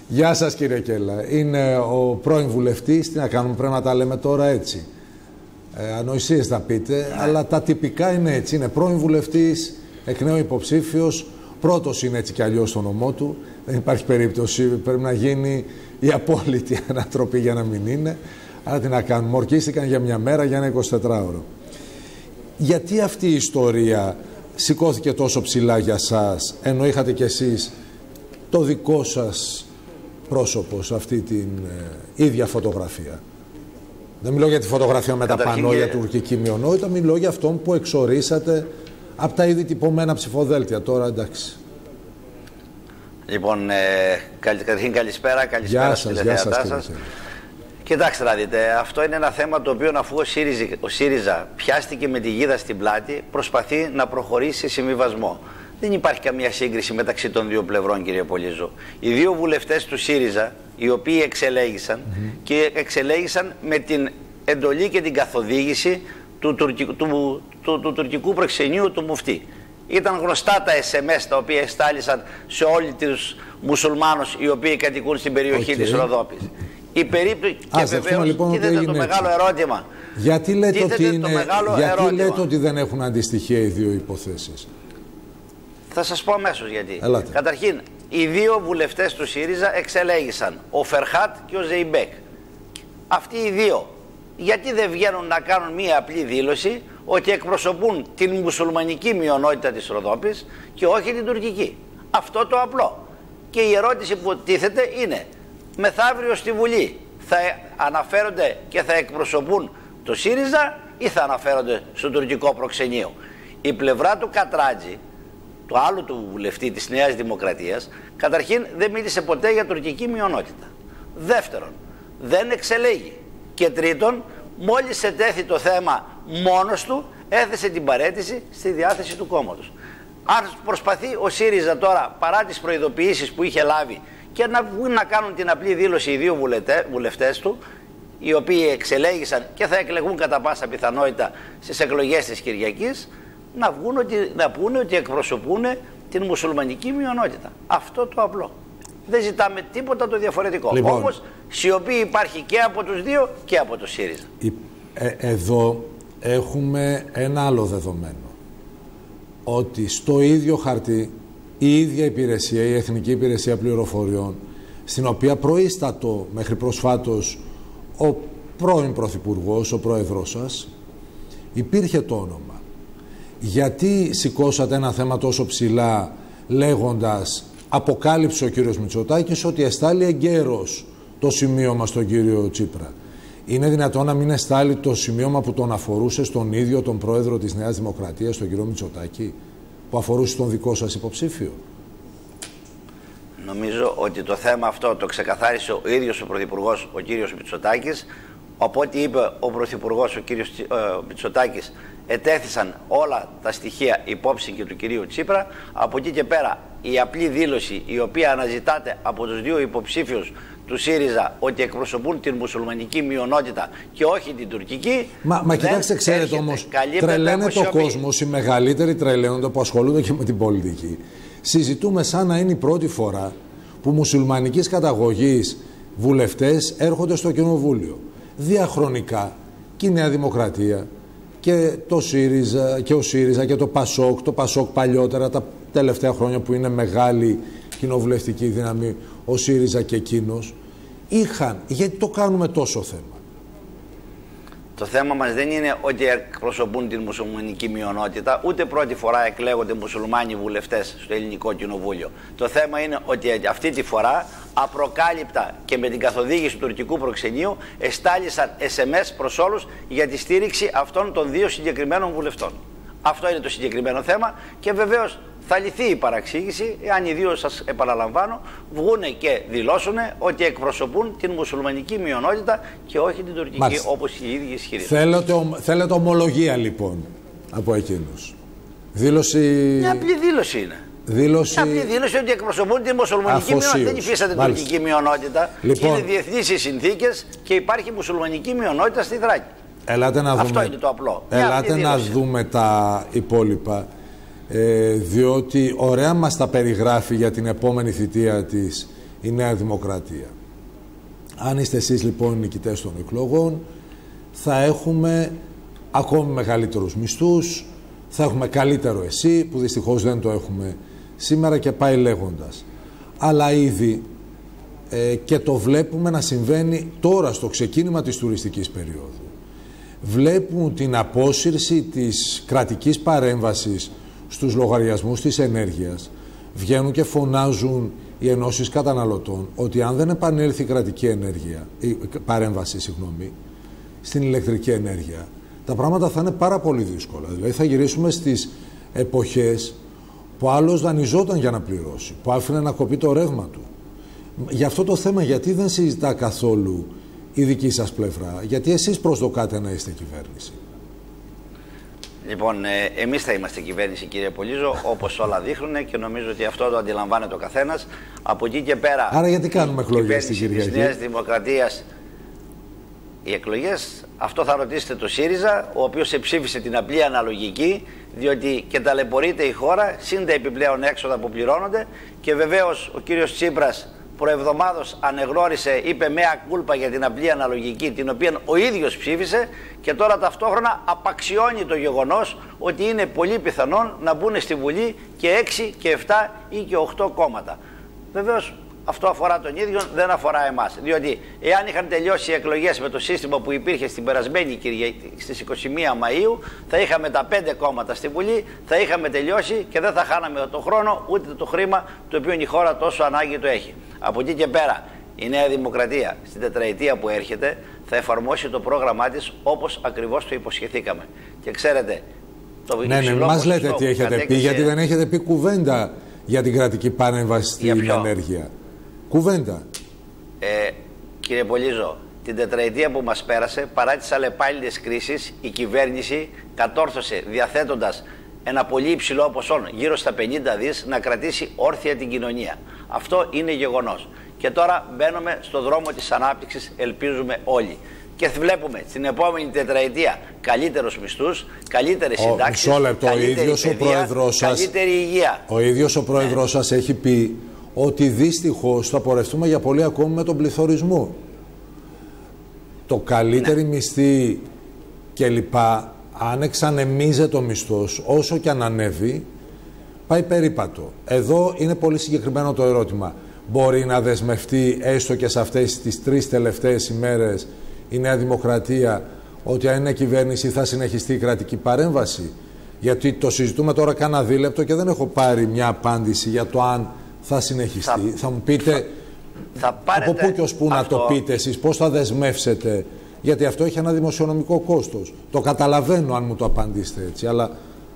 Γεια σας κύριε Κέλλα. Είναι ο πρώην βουλευτής. Τι να κάνουμε, πρέπει να τα λέμε τώρα έτσι. Ανοησίες θα πείτε, αλλά τα τυπικά είναι έτσι. Είναι πρώην βουλευτής, εκ νέου υποψήφιος. Πρώτος είναι έτσι κι αλλιώς στο νομό του. Δεν υπάρχει περίπτωση. Πρέπει να γίνει η απόλυτη ανατροπή για να μην είναι. Άρα τι να κάνουμε. Ορκίστηκαν για μια μέρα, για ένα 24ωρο. Γιατί αυτή η ιστορία σηκώθηκε τόσο ψηλά για σας, ενώ είχατε κι εσείς το δικό σας πρόσωπο σε αυτή την ίδια φωτογραφία? Δεν μιλώ για τη φωτογραφία με τα πανό για τουρκική μειονότητα, μιλώ για αυτόν που εξορίσατε από τα ήδη τυπωμένα ψηφοδέλτια. Τώρα εντάξει. Λοιπόν, καταρχήν καλησπέρα στους τηλεθεατάς σας. Κοιτάξτε να δείτε, αυτό είναι ένα θέμα το οποίο, αφού ο ΣΥΡΙΖΑ πιάστηκε με τη γίδα στην πλάτη, προσπαθεί να προχωρήσει σε συμβιβασμό. Δεν υπάρχει καμία σύγκριση μεταξύ των δύο πλευρών, κύριε Πολύζο. Οι δύο βουλευτές του ΣΥΡΙΖΑ, οι οποίοι εξελέγησαν και εξελέγησαν με την εντολή και την καθοδήγηση του τουρκικού προξενείου του Μουφτή. Ήταν γνωστά τα SMS τα οποία εστάλησαν σε όλοι τους μουσουλμάνους οι οποίοι κατοικούν στην περιοχή της Ροδόπης. Η περίπτωση, και βεβαίως λοιπόν τίθεται το μεγάλο ερώτημα. Γιατί λέτε, ότι δεν έχουν αντιστοιχεία οι δύο υποθέσεις? Θα σας πω αμέσως γιατί. Καταρχήν, οι δύο βουλευτές του ΣΥΡΙΖΑ εξελέγησαν, ο Φερχάτ και ο Ζεϊμπέκ. Αυτοί οι δύο, γιατί δεν βγαίνουν να κάνουν μία απλή δήλωση ότι εκπροσωπούν την μουσουλμανική μειονότητα της Ροδόπης και όχι την τουρκική? Αυτό το απλό. Και η ερώτηση που τίθεται είναι, μεθαύριο στη Βουλή θα αναφέρονται και θα εκπροσωπούν το ΣΥΡΙΖΑ ή θα αναφέρονται στο τουρκικό προξενείο? Η πλευρά του Κατράτζη, του άλλου του βουλευτή της Νέας Δημοκρατίας, καταρχήν δεν μίλησε ποτέ για τουρκική μειονότητα. Δεύτερον, δεν εξελέγει. Και τρίτον, μόλις ετέθη το θέμα μόνος του, έθεσε την παραίτηση στη διάθεση του κόμματος. Αν προσπαθεί ο ΣΥΡΙΖΑ τώρα, παρά τις προειδοποιήσεις που είχε λάβει, και να βγουν να κάνουν την απλή δήλωση οι δύο βουλευτές του, οι οποίοι εξελέγησαν και θα εκλεγούν κατά πάσα πιθανότητα στις εκλογές της Κυριακής, να πούνε ότι εκπροσωπούν την μουσουλμανική μειονότητα. Αυτό το απλό. Δεν ζητάμε τίποτα το διαφορετικό. Λοιπόν, όμως σιωπή υπάρχει και από τους δύο και από το ΣΥΡΙΖΑ. Εδώ έχουμε ένα άλλο δεδομένο. Ότι στο ίδιο χαρτί η ίδια υπηρεσία, η Εθνική Υπηρεσία Πληροφοριών, στην οποία προείστατο μέχρι προσφάτως ο πρώην Πρωθυπουργός, ο πρόεδρός σας, υπήρχε το όνομα. Γιατί σηκώσατε ένα θέμα τόσο ψηλά λέγοντας, αποκάλυψε ο κύριος Μητσοτάκης ότι εστάλει εγκαίρος το σημείωμα στον κύριο Τσίπρα? Είναι δυνατόν να μην εστάλει το σημείωμα που τον αφορούσε στον ίδιο τον πρόεδρο της Νέας Δημοκρατίας, τον κύριο Μητσοτάκη, που αφορούσε τον δικό σας υποψήφιο? Νομίζω ότι το θέμα αυτό το ξεκαθάρισε ο ίδιος ο Πρωθυπουργός, ο κύριος Μητσοτάκης. Από ό,τι είπε ο Πρωθυπουργός, ο κύριος Μητσοτάκης, ετέθησαν όλα τα στοιχεία υπόψη και του κυρίου Τσίπρα. Από εκεί και πέρα η απλή δήλωση η οποία αναζητάται από τους δύο υποψήφιους του ΣΥΡΙΖΑ ότι εκπροσωπούν την μουσουλμανική μειονότητα και όχι την τουρκική. Μα κοιτάξτε, ξέρετε όμως, τρελαίνεται ο κόσμος, οι μεγαλύτεροι τρελαίνονται που ασχολούνται και με την πολιτική. Συζητούμε σαν να είναι η πρώτη φορά που μουσουλμανικής καταγωγής βουλευτές έρχονται στο Κοινοβούλιο. Διαχρονικά και η Νέα Δημοκρατία και το ΣΥΡΙΖΑ και ο ΣΥΡΙΖΑ και το ΠΑΣΟΚ παλιότερα, τα τελευταία χρόνια που είναι μεγάλη κοινοβουλευτική δύναμη, ο ΣΥΡΙΖΑ και εκείνος, είχαν. Γιατί το κάνουμε τόσο θέμα? Το θέμα μας δεν είναι ότι εκπροσωπούν την μουσουλμανική μειονότητα, ούτε πρώτη φορά εκλέγονται μουσουλμάνοι βουλευτές στο ελληνικό κοινοβούλιο. Το θέμα είναι ότι αυτή τη φορά, απροκάλυπτα και με την καθοδήγηση του τουρκικού προξενείου, εστάλησαν SMS προς όλους για τη στήριξη αυτών των δύο συγκεκριμένων βουλευτών. Αυτό είναι το συγκεκριμένο θέμα και βεβαίως θα λυθεί η παραξήγηση εάν οι δύο, σας επαναλαμβάνω, βγούνε και δηλώσουν ότι εκπροσωπούν την μουσουλμανική μειονότητα και όχι την τουρκική. Μάλιστα. Όπως οι ίδιοι ισχυρίζονται. Θέλετε ομολογία λοιπόν από εκείνους? Δήλωση... Μια απλή δήλωση είναι. Μια απλή δήλωση ότι εκπροσωπούν την μουσουλμανική μειονότητα. Δεν υφίσταται την τουρκική μειονότητα. Λοιπόν, είναι διεθνείς οι συνθήκες και υπάρχει μουσουλμανική μειονότητα στη Θράκη. Αυτό είναι το απλό. Ελάτε να δούμε τα υπόλοιπα. Διότι ωραία μας τα περιγράφει για την επόμενη θητεία της η Νέα Δημοκρατία. Αν είστε εσείς λοιπόν νικητές των εκλογών, θα έχουμε ακόμη μεγαλύτερους μισθούς, θα έχουμε καλύτερο ΕΣΥ, που δυστυχώς δεν το έχουμε σήμερα, και πάει λέγοντας. Αλλά ήδη και το βλέπουμε να συμβαίνει τώρα στο ξεκίνημα της τουριστικής περίοδου. Βλέπουν την απόσυρση της κρατικής παρέμβασης στους λογαριασμούς της ενέργειας. Βγαίνουν και φωνάζουν οι ενώσεις καταναλωτών ότι αν δεν επανέλθει η κρατική ενέργεια, η παρέμβαση, στην ηλεκτρική ενέργεια, τα πράγματα θα είναι πάρα πολύ δύσκολα. Δηλαδή θα γυρίσουμε στις εποχές που άλλος δανειζόταν για να πληρώσει, που άφηνε να κοπεί το ρεύμα του. Για αυτό το θέμα γιατί δεν συζητά καθόλου η δική σας πλευρά, γιατί εσείς προσδοκάτε να είστε κυβέρνηση? Λοιπόν, εμείς θα είμαστε κυβέρνηση, κύριε Πολύζο, όπως όλα δείχνουν, και νομίζω ότι αυτό το αντιλαμβάνεται ο καθένας. Από εκεί και πέρα. Άρα γιατί κάνουμε εκλογές στην Κυριακή? Της Νέας Δημοκρατίας, οι εκλογές, αυτό θα ρωτήσετε το ΣΥΡΙΖΑ, ο οποίος εψήφισε την απλή αναλογική, διότι και ταλαιπωρείται η χώρα, συν τα επιπλέον έξοδα που πληρώνονται, και βεβαίως ο κύριος Τσίπρας προεβδομάδος ανεγνώρισε, είπε μέα κούλπα για την απλή αναλογική, την οποία ο ίδιος ψήφισε, και τώρα ταυτόχρονα απαξιώνει το γεγονός ότι είναι πολύ πιθανόν να μπουν στη Βουλή και 6 και 7 ή και 8 κόμματα. Βεβαίως αυτό αφορά τον ίδιο, δεν αφορά εμάς. Διότι εάν είχαν τελειώσει οι εκλογές με το σύστημα που υπήρχε στην περασμένη Κυριακή στις 21 Μαΐου, θα είχαμε τα 5 κόμματα στη Βουλή, θα είχαμε τελειώσει και δεν θα χάναμε το χρόνο ούτε το χρήμα το οποίο η χώρα τόσο ανάγκη το έχει. Από εκεί και πέρα η Νέα Δημοκρατία στην τετραετία που έρχεται θα εφαρμόσει το πρόγραμμά της όπως ακριβώς το υποσχεθήκαμε. Και ξέρετε, το μας λέτε τι έχετε πει, γιατί δεν έχετε πει κουβέντα για την κρατική παρέμβαση στην ενέργεια. Κουβέντα. Κύριε Πολύζο, την τετραετία που μας πέρασε, παρά τις αλλεπάλληλες κρίσεις, η κυβέρνηση κατόρθωσε, διαθέτοντας ένα πολύ υψηλό ποσό, γύρω στα 50 δις, να κρατήσει όρθια την κοινωνία. Αυτό είναι γεγονός. Και τώρα μπαίνουμε στο δρόμο της ανάπτυξης, ελπίζουμε όλοι. Και βλέπουμε στην επόμενη τετραετία καλύτερους μισθούς, καλύτερες συντάξεις, καλύτερη υγεία. Ο ίδιος ο πρόεδρος σας έχει πει ότι δυστυχώς θα πορευτούμε για πολύ ακόμη με τον πληθωρισμό. Το καλύτερη μισθή κλπ, αν εξανεμίζεται ο μισθός, όσο και αν ανέβει, πάει περίπατο. Εδώ είναι πολύ συγκεκριμένο το ερώτημα. Μπορεί να δεσμευτεί έστω και σε αυτές τις 3 τελευταίες ημέρες η Νέα Δημοκρατία ότι αν είναι κυβέρνηση θα συνεχιστεί η κρατική παρέμβαση? Γιατί το συζητούμε τώρα κάνα δίλεπτο και δεν έχω πάρει μια απάντηση για το αν θα συνεχιστεί. Θα μου πείτε από πού και ως πού να το πείτε εσείς, πώς θα δεσμεύσετε, γιατί αυτό έχει ένα δημοσιονομικό κόστος. Το καταλαβαίνω αν μου το απαντήσετε έτσι, αλλά...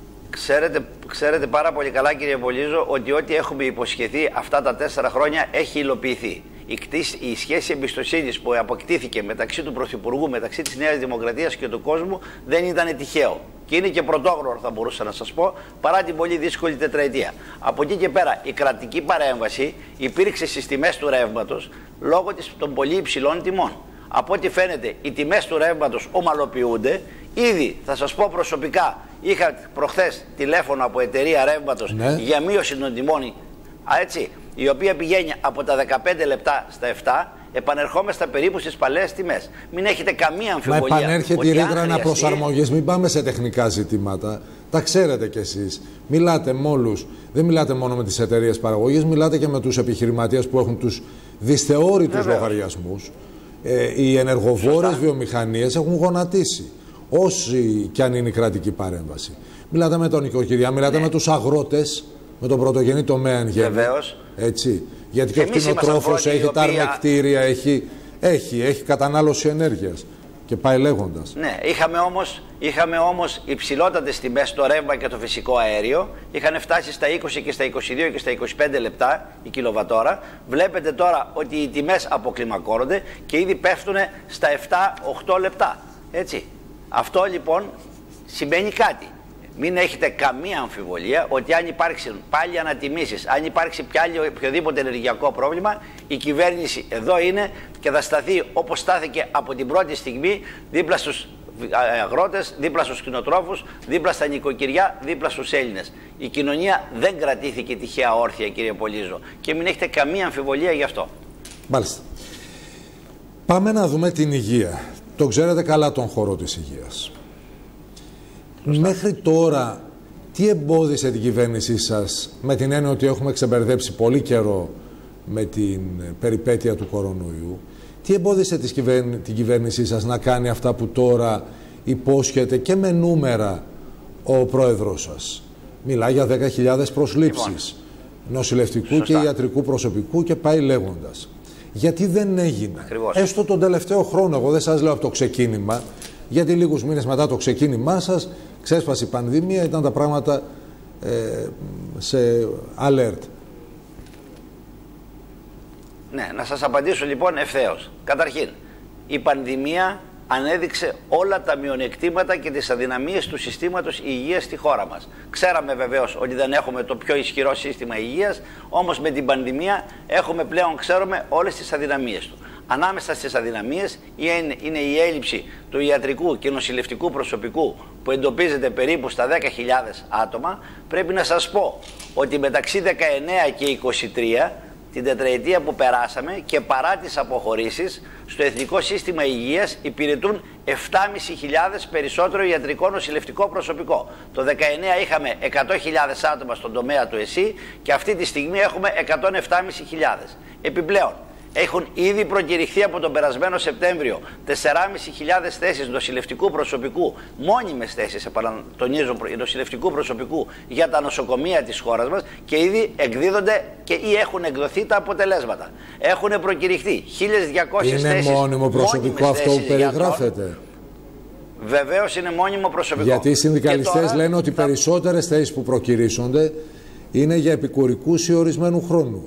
Ξέρετε πάρα πολύ καλά, κύριε Πολύζο, ότι ό,τι έχουμε υποσχεθεί αυτά τα 4 χρόνια έχει υλοποιηθεί. Η σχέση εμπιστοσύνης που αποκτήθηκε μεταξύ του Πρωθυπουργού, μεταξύ της Νέας Δημοκρατίας και του κόσμου δεν ήταν τυχαίο. Και είναι και πρωτόγνωρο, θα μπορούσα να σας πω, παρά την πολύ δύσκολη τετραετία. Από εκεί και πέρα, η κρατική παρέμβαση υπήρξε στις τιμές του ρεύματος λόγω των πολύ υψηλών τιμών. Από ό,τι φαίνεται, οι τιμές του ρεύματος ομαλοποιούνται. Ήδη, θα σας πω προσωπικά, είχα προχθές τηλέφωνο από εταιρεία ρεύματος για μείωση των τιμών, έτσι, η οποία πηγαίνει από τα 15 λεπτά στα 7, επανερχόμαστε περίπου στις παλαιές τιμές. Μην έχετε καμία αμφιβολία. Μα επανέρχεται η ρήτρα αναπροσαρμογής. Μην πάμε σε τεχνικά ζητήματα. Τα ξέρετε κι εσείς. Μιλάτε με όλους. Δεν μιλάτε μόνο με τις εταιρείες παραγωγής, μιλάτε και με τους επιχειρηματίες που έχουν τους δυσθεώρητους λογαριασμούς. Οι ενεργοβόρες βιομηχανίες έχουν γονατίσει, όσοι κι αν είναι η κρατική παρέμβαση. Μιλάτε με τον νοικοκυριά, μιλάτε με τους αγρότες, με τον πρωτογενή τομέα εν γέννη. Βεβαίως. Έτσι. Γιατί και ο κτηνοτρόφος έχει τα αρμεκτήρια, έχει κατανάλωση ενέργειας. Και πάει λέγοντας. Ναι, είχαμε όμως υψηλότατες τιμές στο ρεύμα και το φυσικό αέριο. Είχαν φτάσει στα 20 και στα 22 και στα 25 λεπτά η κιλοβατόρα. Βλέπετε τώρα ότι οι τιμές αποκλιμακώνονται και ήδη πέφτουν στα 7-8 λεπτά. Έτσι. Αυτό λοιπόν σημαίνει κάτι. Μην έχετε καμία αμφιβολία ότι αν υπάρξουν πάλι ανατιμήσεις, αν υπάρξει οποιοδήποτε ενεργειακό πρόβλημα, η κυβέρνηση εδώ είναι και θα σταθεί όπως στάθηκε από την πρώτη στιγμή δίπλα στους αγρότες, δίπλα στους κτηνοτρόφους, δίπλα στα νοικοκυριά, δίπλα στους Έλληνες. Η κοινωνία δεν κρατήθηκε τυχαία όρθια, κύριε Πολύζο, και μην έχετε καμία αμφιβολία γι' αυτό. Μάλιστα. Πάμε να δούμε την υγεία. Το ξέρετε καλά τον χώρο της υγείας. Μέχρι τώρα, τι εμπόδισε την κυβέρνησή σας, με την έννοια ότι έχουμε ξεμπερδέψει πολύ καιρό με την περιπέτεια του κορονοϊού, τι εμπόδισε την κυβέρνησή σας να κάνει αυτά που τώρα υπόσχεται και με νούμερα ο πρόεδρος σας? Μιλάει για 10.000 προσλήψεις νοσηλευτικού και ιατρικού προσωπικού και πάει λέγοντας. Γιατί δεν έγινε? Ακριβώς. Έστω τον τελευταίο χρόνο, εγώ δεν σας λέω από το ξεκίνημα, γιατί λίγους μήνες μετά το ξεκίνημά σας ξέσπασε η πανδημία, ήταν τα πράγματα σε alert. Ναι, να σας απαντήσω λοιπόν ευθέως. Καταρχήν, η πανδημία ανέδειξε όλα τα μειονεκτήματα και τις αδυναμίες του συστήματος υγείας στη χώρα μας. Ξέραμε βεβαίως ότι δεν έχουμε το πιο ισχυρό σύστημα υγείας, όμως με την πανδημία έχουμε πλέον, ξέρουμε, όλες τις αδυναμίες του. Ανάμεσα στις αδυναμίες είναι η έλλειψη του ιατρικού και νοσηλευτικού προσωπικού που εντοπίζεται περίπου στα 10.000 άτομα. Πρέπει να σας πω ότι μεταξύ 19 και 23, την τετραετία που περάσαμε και παρά τις αποχωρήσεις, στο Εθνικό Σύστημα Υγείας υπηρετούν 7.500 περισσότερο ιατρικό νοσηλευτικό προσωπικό. Το 19 είχαμε 100.000 άτομα στον τομέα του ΕΣΥ και αυτή τη στιγμή έχουμε 107.500. Επιπλέον, έχουν ήδη προκηρυχθεί από τον περασμένο Σεπτέμβριο 4.500 θέσεις νοσηλευτικού προσωπικού, μόνιμες θέσεις, επανατονίζω, νοσηλευτικού προσωπικού για τα νοσοκομεία της χώρας μας και ήδη εκδίδονται και ή έχουν εκδοθεί τα αποτελέσματα. Έχουν προκηρυχθεί 1.200 θέσεις. Είναι μόνιμο προσωπικό αυτό που περιγράφεται? Βεβαίως είναι μόνιμο προσωπικό. Γιατί οι συνδικαλιστές λένε ότι περισσότερες θέσεις που προκηρύσσονται είναι για επικουρικούς ή ορισμένου χρόνου.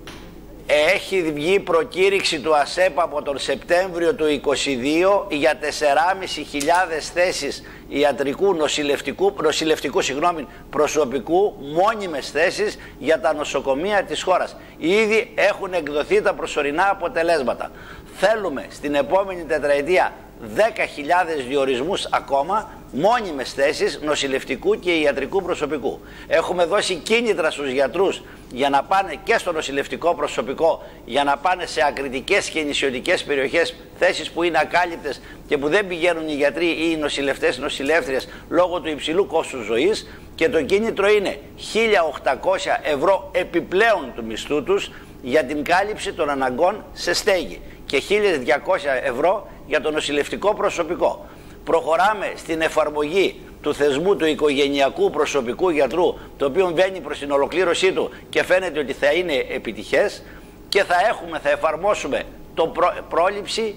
Έχει βγει προκήρυξη του ΑΣΕΠ από τον Σεπτέμβριο του 2022 για 4.500 θέσεις ιατρικού νοσηλευτικού προσωπικού, μόνιμες θέσεις για τα νοσοκομεία της χώρας. Ήδη έχουν εκδοθεί τα προσωρινά αποτελέσματα. Θέλουμε στην επόμενη τετραετία 10.000 διορισμούς ακόμα, μόνιμες θέσεις νοσηλευτικού και ιατρικού προσωπικού. Έχουμε δώσει κίνητρα στους γιατρούς για να πάνε και στο νοσηλευτικό προσωπικό, για να πάνε σε ακριτικές και νησιωτικές περιοχές, θέσεις που είναι ακάλυπτες και που δεν πηγαίνουν οι γιατροί ή οι νοσηλευτές, νοσηλεύτριες λόγω του υψηλού κόστους ζωής, και το κίνητρο είναι 1.800 ευρώ επιπλέον του μισθού τους για την κάλυψη των αναγκών σε στέγη και 1.200 ευρώ για το νοσηλευτικό προσωπικό. Προχωράμε στην εφαρμογή του θεσμού του οικογενειακού προσωπικού γιατρού, το οποίο βαίνει προς την ολοκλήρωσή του και φαίνεται ότι θα είναι επιτυχές, και θα εφαρμόσουμε το πρόληψη.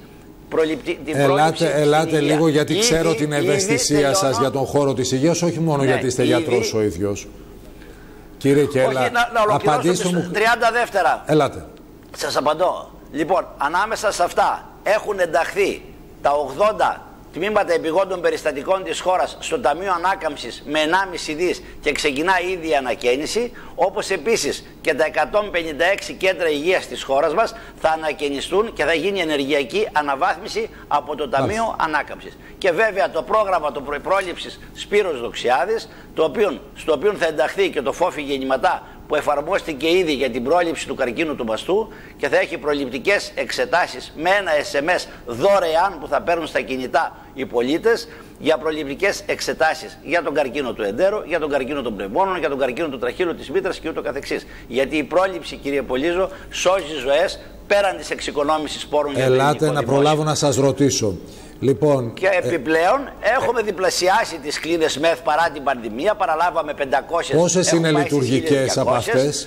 Ελάτε λίγο, γιατί ξέρω την ευαισθησία σας για τον χώρο της υγείας, όχι μόνο γιατί είστε γιατρός ο ίδιος. Κύριε Κέλλα, απαντήστε μου. 30 δεύτερα. Ελάτε. Σας απαντώ. Λοιπόν, ανάμεσα σε αυτά έχουν ενταχθεί τα 80 τμήματα επιγόντων περιστατικών της χώρας στο Ταμείο Ανάκαμψης με 1,5 δις και ξεκινά ήδη η ανακαίνιση, όπως επίσης και τα 156 κέντρα υγείας της χώρας μας θα ανακαινιστούν και θα γίνει ενεργειακή αναβάθμιση από το Ταμείο Ανάκαμψης. Και βέβαια το πρόγραμμα πρόληψης Σπύρος Δοξιάδης, στο οποίο θα ενταχθεί και το φόφι γεννηματά, που εφαρμόστηκε ήδη για την πρόληψη του καρκίνου του μαστού και θα έχει προληπτικές εξετάσεις με ένα SMS δωρεάν που θα παίρνουν στα κινητά οι πολίτες για προληπτικές εξετάσεις για τον καρκίνο του εντέρου, για τον καρκίνο των πνευμόνων, για τον καρκίνο του τραχύλου της μήτρας και ούτω καθεξής. Γιατί η πρόληψη, κύριε Πολύζο, σώζει ζωές πέραν της εξοικονόμησης πόρων. Ελάτε να προλάβω να σας ρωτήσω. Λοιπόν, και επιπλέον έχουμε διπλασιάσει τις κλίνες ΜΕΘ παρά την πανδημία, παραλάβαμε 500. Πόσες είναι λειτουργικές από αυτές?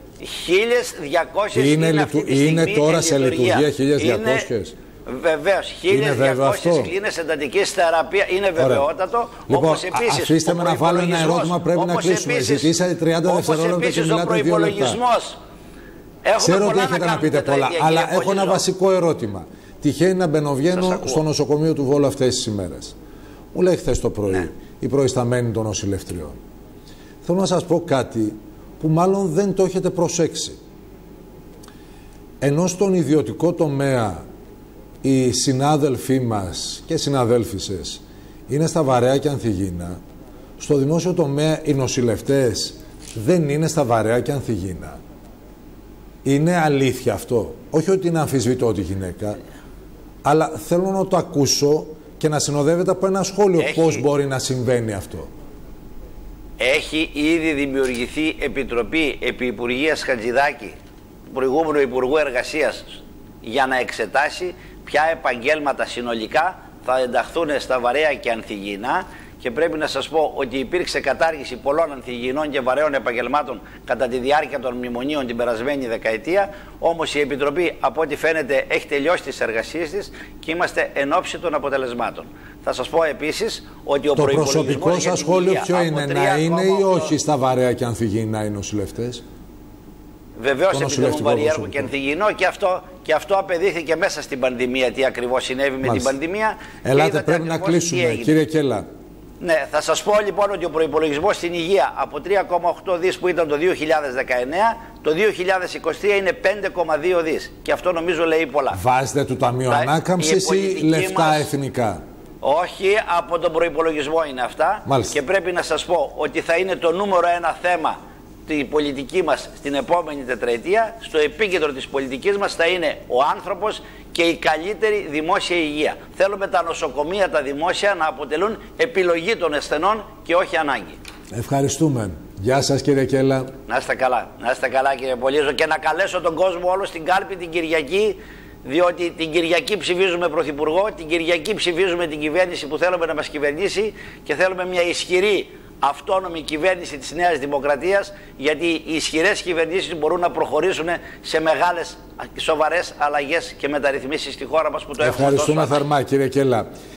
1.200 είναι τώρα σε λειτουργία 1.200. Βεβαίως, 1.200 κλίνες εντατικής θεραπείας, είναι βεβαιότατο. Λοιπόν, αφήστε με να βάλω ένα ερώτημα, πρέπει να κλείσουμε. Ζητήσατε 30 δευτερόλεπτα και μιλάτε 2 λεπτά. Ξέρω ότι έχετε να πείτε πολλά, αλλά έχω ένα βασικό ερώτημα. Τυχαίνει να μπαινοβγαίνω στο νοσοκομείο του Βόλου αυτές τις ημέρες. Μου λέει χθες το πρωί η προϊσταμένη των νοσηλευτριών. Θέλω να σας πω κάτι που μάλλον δεν το έχετε προσέξει. Ενώ στον ιδιωτικό τομέα οι συνάδελφοί μας και συναδέλφισες είναι στα Βαρέα και Ανθυγίνα. Στο δημόσιο τομέα οι νοσηλευτές δεν είναι στα Βαρέα και Ανθυγίνα. Είναι αλήθεια αυτό. Όχι ότι είναι αμφισβητώ τη γυναίκα, αλλά θέλω να το ακούσω και να συνοδεύεται από ένα σχόλιο πώς μπορεί να συμβαίνει αυτό. Έχει ήδη δημιουργηθεί επιτροπή επί Υπουργείας Χατζηδάκη, του προηγούμενου Υπουργού Εργασίας, για να εξετάσει ποια επαγγέλματα συνολικά θα ενταχθούν στα Βαρέα και Ανθυγίνα, και πρέπει να σας πω ότι υπήρξε κατάργηση πολλών ανθυγιεινών και βαρέων επαγγελμάτων κατά τη διάρκεια των μνημονίων την περασμένη δεκαετία, όμως η Επιτροπή από ό,τι φαίνεται έχει τελειώσει τις εργασίες της και είμαστε εν ώψη των αποτελεσμάτων. Θα σας πω επίσης ότι ο προϋπολογισμός... Το προσωπικό σας σχόλιο ποιο είναι, να είναι ή όχι στα Βαρέα και Ανθυγίνα οι νοσηλευτές? Βεβαίως επιτελούν βαριέργο και ανθυγιεινό, και αυτό απεδείχθηκε μέσα στην πανδημία τι ακριβώς συνέβη με την πανδημία. Ελάτε, πρέπει να κλείσουμε, κύριε Κέλλα. Ναι, θα σας πω λοιπόν ότι ο προϋπολογισμός στην υγεία από 3,8 δις που ήταν το 2019, το 2023 είναι 5,2 δις. Και αυτό νομίζω λέει πολλά. Βάζετε του Ταμείου Ανάκαμψης ή λεφτά εθνικά? Όχι, από τον προϋπολογισμό είναι αυτά. Μάλιστα. Και πρέπει να σας πω ότι θα είναι το νούμερο ένα θέμα η πολιτική μας στην επόμενη τετραετία. Στο επίκεντρο της πολιτικής μας θα είναι ο άνθρωπος και η καλύτερη δημόσια υγεία. Θέλουμε τα νοσοκομεία, τα δημόσια, να αποτελούν επιλογή των ασθενών και όχι ανάγκη. Ευχαριστούμε. Γεια σας, κύριε Κέλλα. Να είστε καλά. Να είστε καλά, κύριε Πολύζο, και να καλέσω τον κόσμο όλο στην κάλπη την Κυριακή, διότι την Κυριακή ψηφίζουμε πρωθυπουργό, την Κυριακή ψηφίζουμε την κυβέρνηση που θέλουμε να μας κυβερνήσει, και θέλουμε μια ισχυρή αυτόνομη κυβέρνηση της Νέας Δημοκρατίας, γιατί οι ισχυρές κυβερνήσεις μπορούν να προχωρήσουν σε μεγάλες, σοβαρές αλλαγές και μεταρρυθμίσεις στη χώρα μας που το έχουμε. Ευχαριστούμε θερμά, κύριε Κέλλα.